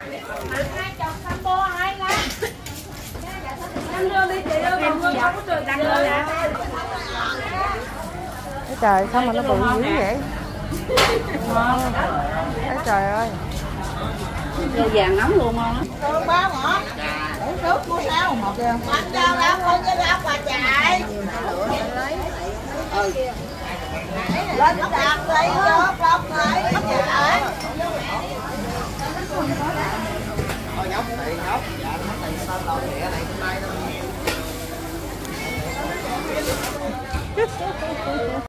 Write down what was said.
Hai chồng combo hay lắm. Em đưa đi chị ơi, còn không có được đăng lên nè. Thấy trời sao mà nó bự dữ vậy? Thấy trời ơi. Rau vàng nóng luôn không? Tương bao ngọt. Ủa nước mua sao một kìa. Bánh rau rau coi như rau quả chạy. Lên đạp đi cho con thấy. Thôi nhóc tiền nhóc. Dạ nó tiền sao đâu nhẹ này hôm nay đâu.